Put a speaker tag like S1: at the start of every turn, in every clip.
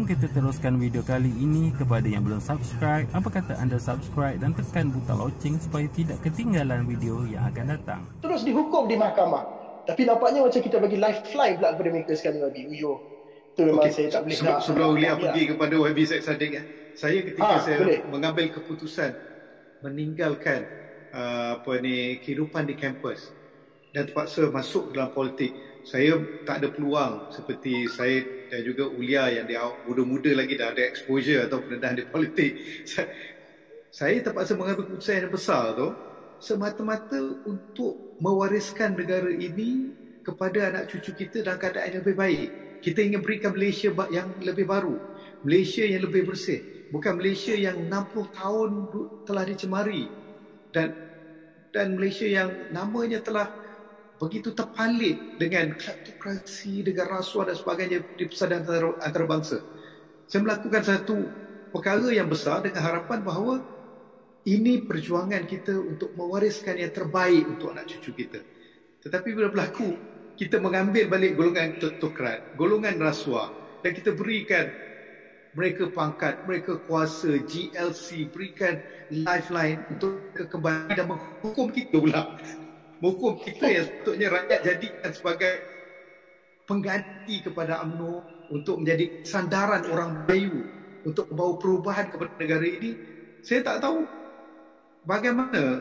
S1: kita teruskan video kali ini. Kepada yang belum subscribe, apa kata anda subscribe dan tekan butang loceng supaya tidak ketinggalan video yang akan datang.
S2: Terus dihukum di mahkamah. Tapi nampaknya macam kita bagi lifeline pula kepada mereka sekali lagi. Itu memang saya tak boleh nak.
S3: Sebelum Ulia pergi kepada YB Zaid Sadiq, saya ketika saya
S2: boleh
S3: mengambil keputusan meninggalkan kehidupan di kampus dan terpaksa masuk dalam politik, saya tak ada peluang seperti saya dan juga Ulia yang dia muda-muda lagi dah ada exposure atau pendedahan di politik. Saya terpaksa mengambil keputusan yang besar tu semata-mata untuk mewariskan negara ini kepada anak cucu kita dalam keadaan yang lebih baik. Kita ingin berikan Malaysia yang lebih baru, Malaysia yang lebih bersih, bukan Malaysia yang 60 tahun telah dicemari dan Malaysia yang namanya telah begitu terpalit dengan kleptokrasi, dengan rasuah dan sebagainya di persadaran antarabangsa. Saya melakukan satu perkara yang besar dengan harapan bahawa ini perjuangan kita untuk mewariskan yang terbaik untuk anak cucu kita. Tetapi bila berlaku, kita mengambil balik golongan kleptokrat, golongan rasuah, dan kita berikan mereka pangkat, mereka kuasa, GLC, berikan lifeline untuk kembali dan menghukum kita pula. Menghukum kita yang sepatutnya rakyat jadikan sebagai pengganti kepada UMNO untuk menjadi sandaran orang Melayu untuk membawa perubahan kepada negara ini. Saya tak tahu bagaimana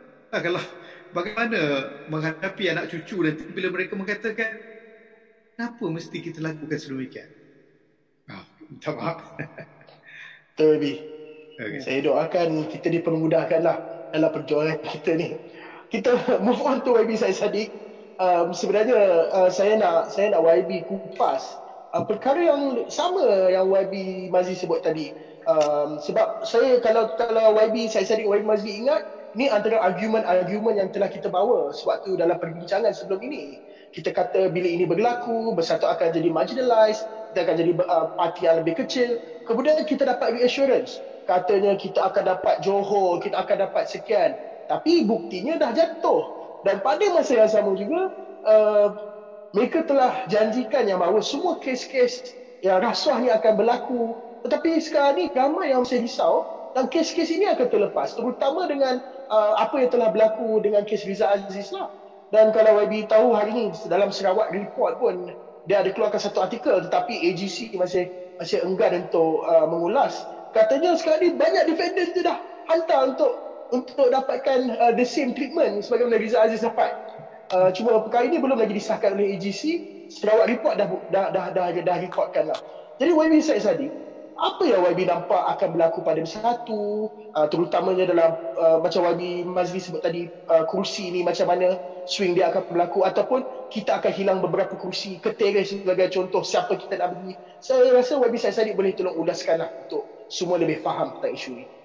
S3: menghadapi anak cucu nanti bila mereka mengatakan kenapa mesti kita lakukan sedemikian. Minta maaf.
S2: Betul, Bi. Okay. Saya doakan kita dipermudahkanlah dalam perjuangan kita ni. Kita move on to YB Zaid Sadiq. Sebenarnya saya nak YB kupas perkara yang sama yang YB Mazli sebut tadi. Sebab saya kalau YB Zaid Sadiq, YB Mazli ingat, ni antara argument yang telah kita bawa sewaktu dalam perbincangan sebelum ini. Kita kata bila ini berlaku, Bersatu akan jadi marginalised, kita akan jadi parti yang lebih kecil. Kemudian kita dapat reassurance. Katanya kita akan dapat Johor, kita akan dapat sekian. Tapi buktinya dah jatuh. Dan pada masa yang sama juga, mereka telah janjikan yang bahawa semua kes-kes yang rasuah ni akan berlaku. Tetapi sekarang ni ramai yang masih risau dan kes-kes ini akan terlepas. Terutama dengan apa yang telah berlaku dengan kes Rizal Aziz lah. Dan kalau YB tahu hari ni dalam Sarawak Report pun dia ada keluarkan satu artikel, tetapi AGC masih enggan untuk mengulas. Katanya sekarang ni banyak defendant tu dah hantar untuk dapatkan the same treatment sebagaimana Rizal Aziz dapat. Cuma perkara ini belum lagi disahkan oleh AGC. Sarawak Report dah rekodkan lah. Jadi YB Zaid Sadiq, apa yang YB nampak akan berlaku pada Bersatu, terutamanya dalam macam YB Mazli sebut tadi, kursi ni macam mana swing dia akan berlaku, ataupun kita akan hilang beberapa kursi, keteres sebagai contoh siapa kita nak bagi. Saya rasa YB Zaid Sadiq boleh tolong ulaskan lah untuk semua lebih faham tentang isu ini.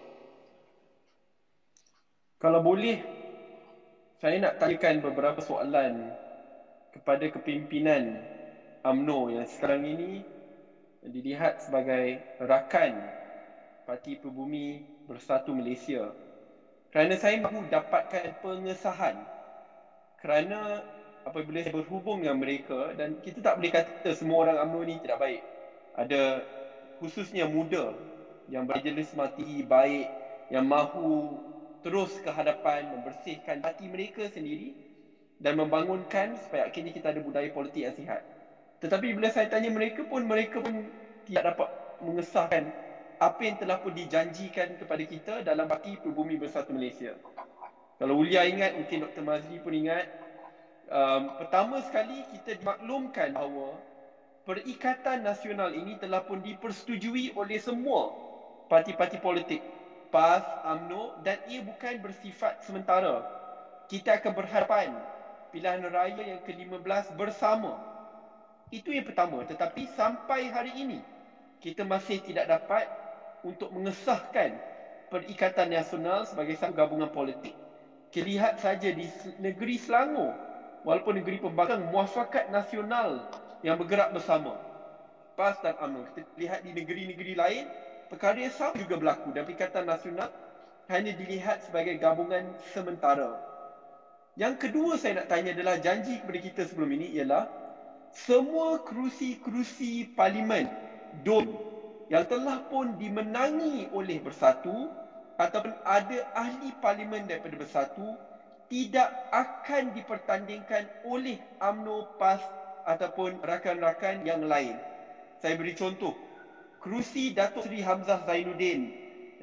S4: Kalau boleh, saya nak tanyakan beberapa soalan kepada kepimpinan UMNO yang sekarang ini dilihat sebagai rakan Parti Pribumi Bersatu Malaysia. Kerana saya mahu dapatkan pengesahan. Kerana apabila saya berhubung dengan mereka, dan kita tak boleh kata semua orang UMNO ni tidak baik. Ada khususnya muda yang berjenis mati baik, yang mahu terus ke hadapan, membersihkan hati mereka sendiri dan membangunkan supaya akhirnya kita ada budaya politik yang sihat. Tetapi bila saya tanya mereka pun tidak dapat mengesahkan apa yang telah pun dijanjikan kepada kita dalam Parti Pribumi Bersatu Malaysia. Kalau Ulia ingat, mungkin Dr. Mazli pun ingat, pertama sekali kita dimaklumkan bahawa Perikatan Nasional ini telah pun dipersetujui oleh semua parti-parti politik, PAS, UMNO, dan ia bukan bersifat sementara. Kita akan berhadapan pilihan raya yang ke-15 bersama. Itu yang pertama. Tetapi sampai hari ini, kita masih tidak dapat untuk mengesahkan Perikatan Nasional sebagai satu gabungan politik. Kita lihat saja di negeri Selangor, walaupun negeri pembangkang, muafakat nasional yang bergerak bersama, PAS dan UMNO. Kita lihat di negeri-negeri lain, perkara yang sama juga berlaku, dan Perikatan Nasional hanya dilihat sebagai gabungan sementara. Yang kedua saya nak tanya adalah janji kepada kita sebelum ini ialah semua kerusi-kerusi parlimen, DUN, yang telah pun dimenangi oleh Bersatu ataupun ada ahli parlimen daripada Bersatu tidak akan dipertandingkan oleh UMNO, PAS ataupun rakan-rakan yang lain. Saya beri contoh. Kerusi Datuk Seri Hamzah Zainuddin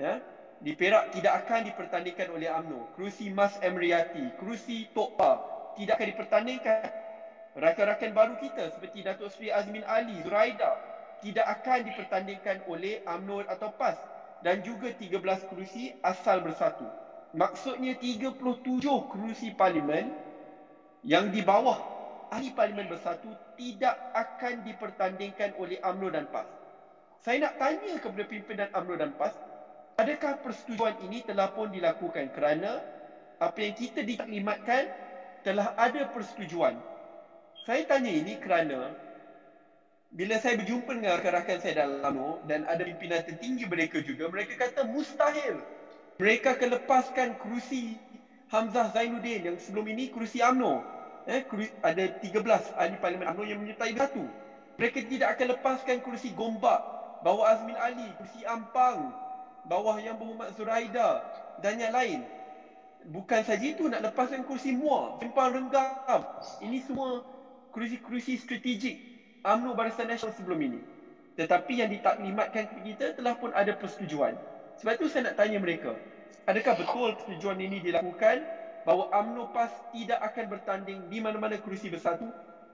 S4: di Perak tidak akan dipertandingkan oleh UMNO. Kerusi Mas Emriati, kerusi Tok Pa tidak akan dipertandingkan. Rakan-rakan baru kita seperti Datuk Seri Azmin Ali, Zuraida tidak akan dipertandingkan oleh UMNO atau PAS, dan juga 13 kerusi asal Bersatu. Maksudnya 37 kerusi parlimen yang di bawah ahli parlimen Bersatu tidak akan dipertandingkan oleh UMNO dan PAS. Saya nak tanya kepada pimpinan UMNO dan PAS, adakah persetujuan ini telah pun dilakukan? Kerana apa yang kita diklimatkan telah ada persetujuan. Saya tanya ini kerana bila saya berjumpa dengan rakan-rakan saya dalam UMNO dan ada pimpinan tertinggi mereka juga, mereka kata mustahil mereka akan lepaskan kerusi Hamzah Zainuddin yang sebelum ini kerusi UMNO. Ada 13 ahli parlimen UMNO yang menyertai Bersatu. Mereka tidak akan lepaskan kerusi Gombak, bawah Azmin Ali, kerusi Ampang, bawah Yang Berhormat Zuraida dan yang lain. Bukan saja itu, nak lepaskan kerusi Muar, Simpang Renggam. Ini semua kerusi-kerusi strategik UMNO Barisan Nasional sebelum ini. Tetapi yang ditaklimatkan kepada kita telah pun ada persetujuan. Sebab itu saya nak tanya mereka, adakah betul persetujuan ini dilakukan bahawa UMNO PAS tidak akan bertanding di mana-mana kerusi Bersatu?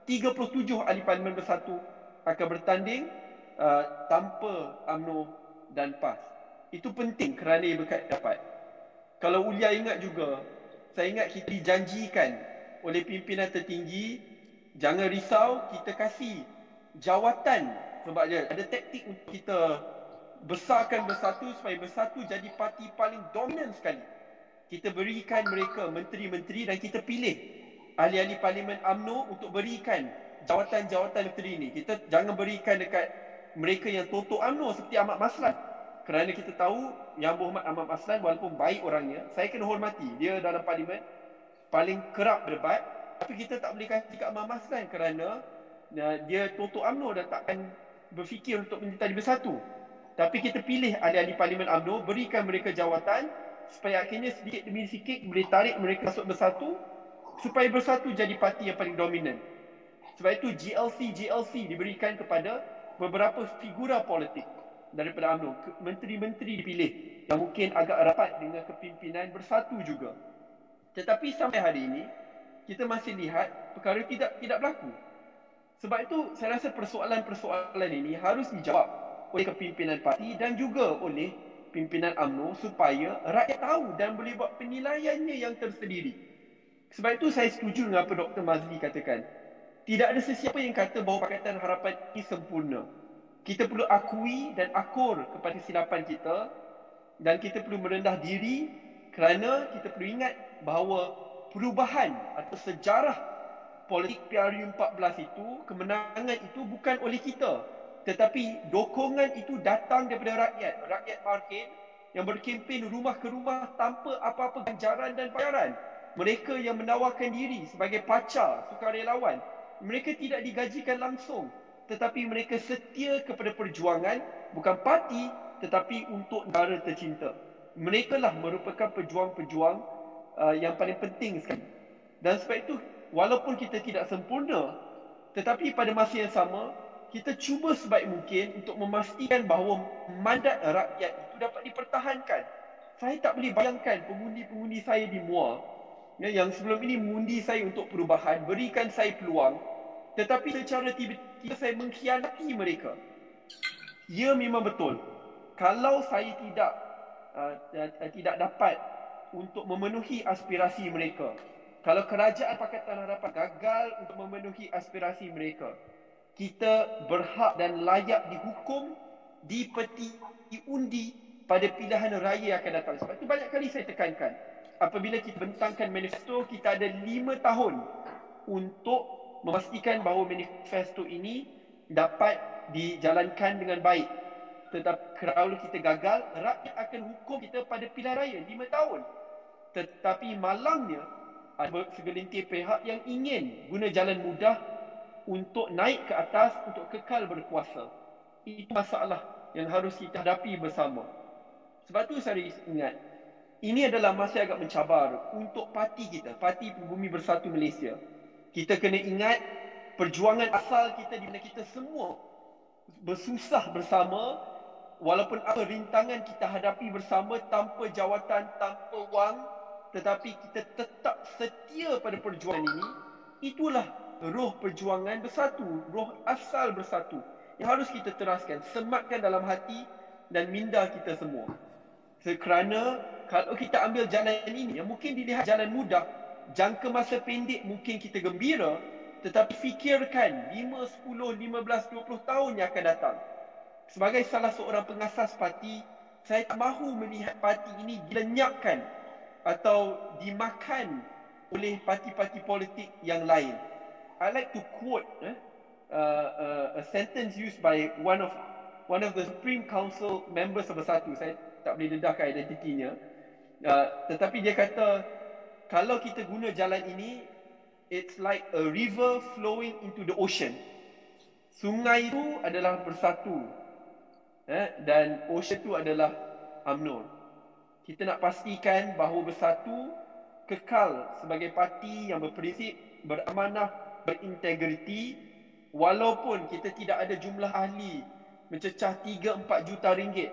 S4: 37 ahli parlimen Bersatu akan bertanding tanpa UMNO dan PAS. Itu penting kerana ia berkait dapat. Kalau Ulia ingat juga, saya ingat kita dijanjikan oleh pimpinan tertinggi, jangan risau, kita kasih jawatan. Sebab dia ada taktik untuk kita besarkan Bersatu supaya Bersatu jadi parti paling dominan sekali. Kita berikan mereka menteri-menteri dan kita pilih ahli-ahli parlimen UMNO untuk berikan jawatan-jawatan menteri ini. Kita jangan berikan dekat mereka yang totok UMNO seperti Ahmad Maslan. Kerana kita tahu Yang Berhormat Ahmad Maslan walaupun baik orangnya, saya kena hormati. Dia dalam parlimen paling kerap berdebat. Tapi kita tak boleh kasih kat Ahmad Maslan kerana dia totok UMNO dan takkan berfikir untuk menjadi Bersatu. Tapi kita pilih ahli-ahli parlimen UMNO, berikan mereka jawatan supaya akhirnya sedikit demi sedikit boleh tarik mereka masuk Bersatu, supaya Bersatu jadi parti yang paling dominan. Sebab itu GLC diberikan kepada beberapa figura politik daripada UMNO. Menteri-menteri dipilih yang mungkin agak rapat dengan kepimpinan Bersatu juga. Tetapi sampai hari ini kita masih lihat perkara tidak berlaku. Sebab itu saya rasa persoalan-persoalan ini harus dijawab oleh kepimpinan parti dan juga oleh pimpinan UMNO supaya rakyat tahu dan boleh buat penilaiannya yang tersendiri. Sebab itu saya setuju dengan apa Dr. Mazli katakan. Tidak ada sesiapa yang kata bahawa Pakatan Harapan ini sempurna. Kita perlu akui dan akur kepada kesilapan kita dan kita perlu merendah diri kerana kita perlu ingat bahawa perubahan atau sejarah politik PRU 14 itu, kemenangan itu bukan oleh kita, tetapi dokongan itu datang daripada rakyat markin yang berkempen rumah ke rumah tanpa apa-apa ganjaran dan bayaran. Mereka yang menawarkan diri sebagai pacar, sukarelawan, mereka tidak digajikan langsung, tetapi mereka setia kepada perjuangan, bukan parti, tetapi untuk negara tercinta. Mereka lah merupakan pejuang-pejuang yang paling penting sekali. Dan sebab itu, walaupun kita tidak sempurna, tetapi pada masa yang sama, kita cuba sebaik mungkin untuk memastikan bahawa mandat rakyat itu dapat dipertahankan. Saya tak boleh bayangkan pengundi-pengundi saya di Muar, yang sebelum ini mengundi saya untuk perubahan, berikan saya peluang, tetapi secara tiba-tiba saya mengkhianati mereka. Ya, memang betul. Kalau saya tidak dapat untuk memenuhi aspirasi mereka, kalau kerajaan Pakatan Harapan gagal untuk memenuhi aspirasi mereka, kita berhak dan layak dihukum, dipeti, diundi pada pilihan raya yang akan datang. Sebab itu banyak kali saya tekankan, apabila kita bentangkan manifesto, kita ada 5 tahun untuk memastikan bahawa manifesto ini dapat dijalankan dengan baik. Tetapi kalau kita gagal, rakyat akan hukum kita pada pilihan raya 5 tahun. Tetapi malangnya, ada segelintir pihak yang ingin guna jalan mudah untuk naik ke atas, untuk kekal berkuasa. Itu masalah yang harus kita hadapi bersama. Sebab tu saya ingat, ini adalah masa agak mencabar untuk parti kita, Parti Bumi Bersatu Malaysia. Kita kena ingat perjuangan asal kita di mana kita semua bersusah bersama, walaupun apa rintangan kita hadapi bersama tanpa jawatan, tanpa wang, tetapi kita tetap setia pada perjuangan ini. Itulah roh perjuangan bersatu, roh asal bersatu yang harus kita teraskan, sematkan dalam hati dan minda kita semua. Kerana kalau kita ambil jalan ini yang mungkin dilihat jalan mudah, jangka masa pendek mungkin kita gembira, tetapi fikirkan 5, 10, 15, 20 tahun yang akan datang. Sebagai salah seorang pengasas parti, saya tak mahu melihat parti ini dilenyapkan atau dimakan oleh parti-parti politik yang lain. I like to quote a sentence used by one of the Supreme Council members of Bersatu. Saya tak boleh dedahkan identitinya. Tetapi dia kata, kalau kita guna jalan ini, it's like a river flowing into the ocean. Sungai itu adalah Bersatu, dan ocean itu adalah UMNO. Kita nak pastikan bahawa Bersatu kekal sebagai parti yang berprinsip, beramanah, berintegriti, walaupun kita tidak ada jumlah ahli mencecah 3-4 juta ringgit,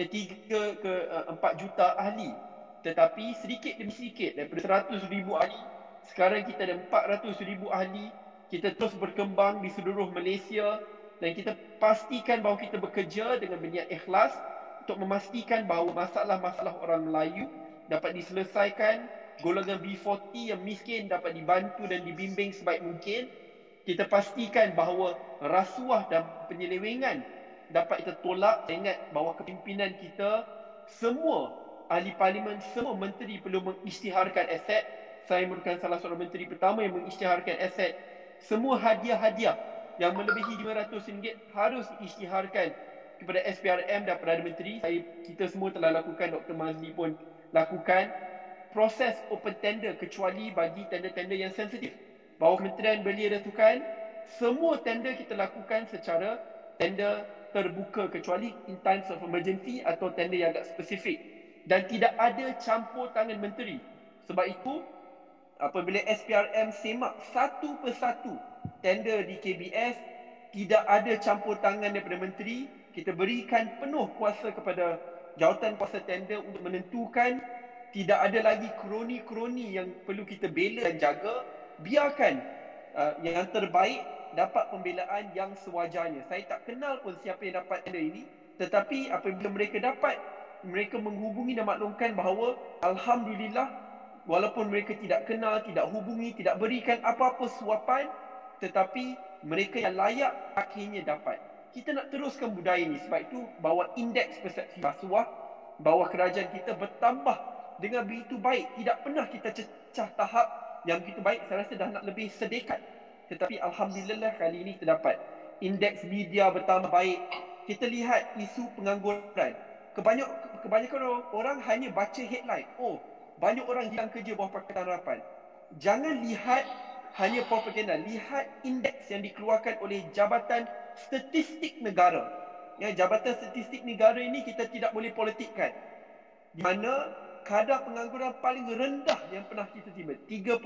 S4: 3 ke 4 juta ahli, tetapi sedikit demi sedikit daripada 100,000 ahli, sekarang kita ada 400,000 ahli. Kita terus berkembang di seluruh Malaysia dan kita pastikan bahawa kita bekerja dengan berniat ikhlas untuk memastikan bahawa masalah-masalah orang Melayu dapat diselesaikan, golongan B40 yang miskin dapat dibantu dan dibimbing sebaik mungkin. Kita pastikan bahawa rasuah dan penyelewengan dapat kita tolak. Saya ingat bahawa kepimpinan kita, semua ahli parlimen, semua menteri perlu mengisytiharkan aset. Saya merupakan salah seorang menteri pertama yang mengisytiharkan aset. Semua hadiah-hadiah yang melebihi RM500 harus diisytiharkan kepada SPRM dan Perdana Menteri. Kita semua telah lakukan, Dr. Mazli pun lakukan proses open tender kecuali bagi tender-tender yang sensitif. Bahawa Kementerian Belia dan Sukan, semua tender kita lakukan secara tender terbuka kecuali in times of emergency atau tender yang agak spesifik. Dan tidak ada campur tangan menteri. Sebab itu, apabila SPRM semak satu persatu tender di KBS, tidak ada campur tangan daripada menteri. Kita berikan penuh kuasa kepada jawatan kuasa tender untuk menentukan. Tidak ada lagi kroni-kroni yang perlu kita bela dan jaga. Biarkan yang terbaik dapat pembelaan yang sewajarnya. Saya tak kenal pun siapa yang dapat tender ini, tetapi apabila mereka dapat, mereka menghubungi dan maklumkan bahawa alhamdulillah, walaupun mereka tidak kenal, tidak hubungi, tidak berikan apa-apa suapan, tetapi mereka yang layak akhirnya dapat. Kita nak teruskan budaya ini. Sebab itu bahawa indeks persepsi rasuah, bahawa kerajaan kita bertambah dengan begitu baik. Tidak pernah kita cecah tahap yang begitu baik. Saya rasa dah nak lebih sedekat. Tetapi alhamdulillah kali ini terdapat. Indeks media bertambah baik. Kita lihat isu pengangguran. Kebanyakan orang hanya baca headline. Oh, banyak orang hilang kerja bawah Pakatan Harapan. Jangan lihat hanya propaganda. Lihat indeks yang dikeluarkan oleh Jabatan Statistik Negara. Ya, Jabatan Statistik Negara ini kita tidak boleh politikkan. Di mana kadar pengangguran paling rendah yang pernah kita terima,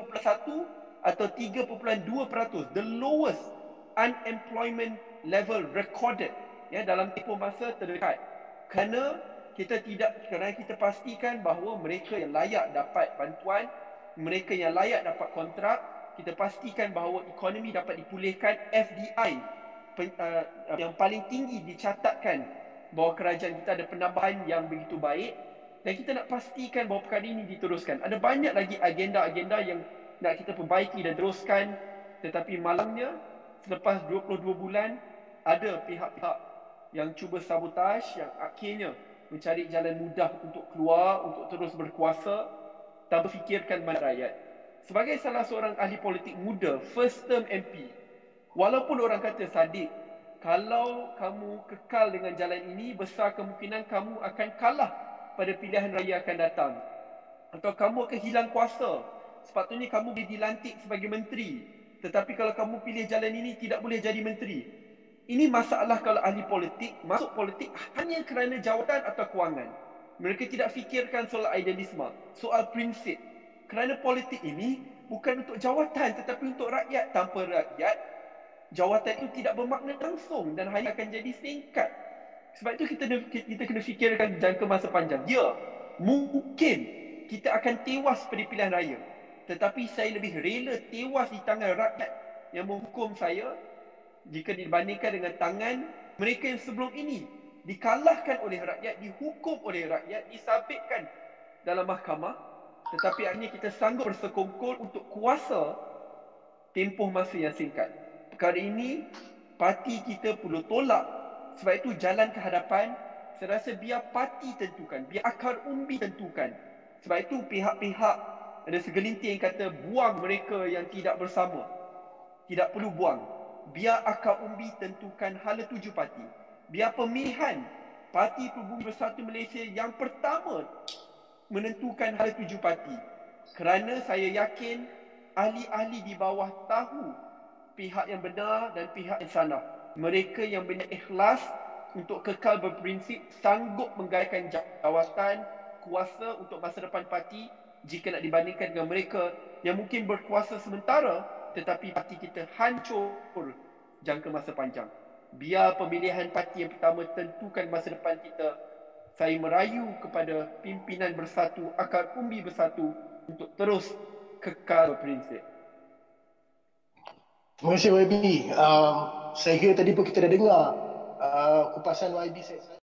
S4: 3.1 atau 3.2%, the lowest unemployment level recorded, ya, dalam tempoh masa terdekat. Kerana kita pastikan bahawa mereka yang layak dapat bantuan, mereka yang layak dapat kontrak. Kita pastikan bahawa ekonomi dapat dipulihkan. FDI yang paling tinggi dicatatkan bahawa kerajaan kita ada penambahan yang begitu baik. Dan kita nak pastikan bahawa perkara ini diteruskan. Ada banyak lagi agenda-agenda yang nak kita perbaiki dan teruskan. Tetapi malangnya, selepas 22 bulan, ada pihak-pihak yang cuba sabotaj, yang akhirnya mencari jalan mudah untuk keluar, untuk terus berkuasa tanpa fikirkan mana rakyat. Sebagai salah seorang ahli politik muda, first term MP, walaupun orang kata, Sadiq, kalau kamu kekal dengan jalan ini, besar kemungkinan kamu akan kalah pada pilihan raya akan datang. Atau kamu akan hilang kuasa. Sepatutnya kamu boleh dilantik sebagai menteri. Tetapi kalau kamu pilih jalan ini, tidak boleh jadi menteri. Ini masalah kalau ahli politik masuk politik hanya kerana jawatan atau kewangan. Mereka tidak fikirkan soal idealisme, soal prinsip. Kerana politik ini bukan untuk jawatan tetapi untuk rakyat. Tanpa rakyat, jawatan itu tidak bermakna langsung dan hanya akan jadi singkat. Sebab itu kita kena fikirkan jangka masa panjang. Ya, mungkin kita akan tewas pada pilihan raya. Tetapi saya lebih rela tewas di tangan rakyat yang menghukum saya jika dibandingkan dengan tangan mereka yang sebelum ini dikalahkan oleh rakyat, dihukum oleh rakyat, disabitkan dalam mahkamah, tetapi akhirnya kita sanggup bersekongkol untuk kuasa tempoh masa yang singkat. Perkara ini parti kita perlu tolak. Sebab itu jalan ke hadapan, saya rasa biar parti tentukan, biar akar umbi tentukan. Sebab itu pihak-pihak, ada segelintir yang kata buang mereka yang tidak bersama. Tidak perlu buang. Biar akar umbi tentukan hala tuju parti. Biar pemilihan Parti Pribumi Bersatu Malaysia yang pertama menentukan hala tuju parti. Kerana saya yakin ahli-ahli di bawah tahu pihak yang benar dan pihak yang salah. Mereka yang benar ikhlas untuk kekal berprinsip sanggup menggairahkan jawatan, kuasa untuk masa depan parti jika nak dibandingkan dengan mereka yang mungkin berkuasa sementara tetapi parti kita hancur jangka masa panjang. Biar pemilihan parti yang pertama tentukan masa depan kita. Saya merayu kepada pimpinan bersatu, akar umbi bersatu untuk terus kekal berprinsip.
S2: Terima kasih YB. Saya kira tadi pun kita dah dengar kupasan YB saya.